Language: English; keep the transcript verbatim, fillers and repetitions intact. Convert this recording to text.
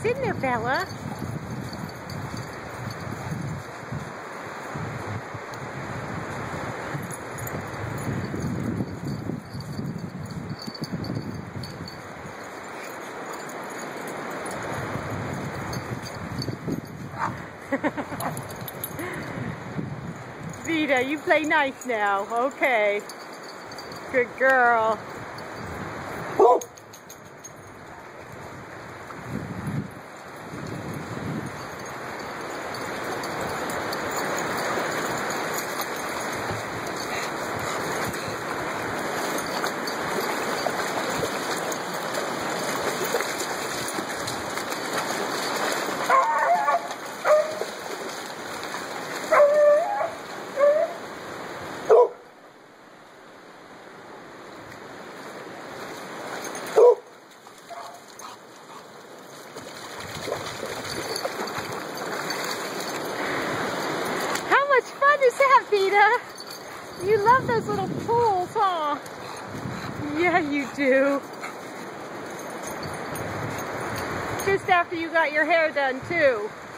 What's in there, Bella? Vida, you play nice now. Okay. Good girl. How much fun is that, Vida? You love those little pools, huh? Yeah, you do. Just after you got your hair done, too.